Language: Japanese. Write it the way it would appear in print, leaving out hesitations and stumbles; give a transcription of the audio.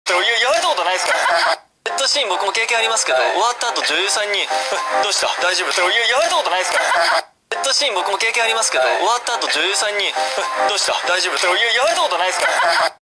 やられたことないですか？ベッドシーン僕も経験ありますけど、終わった後女優さんに「どうした？大丈夫？」やられたことないですか？ベッドシーン僕も経験ありますけど、終わった後女優さんに「どうした？大丈夫？」やられたことないですか？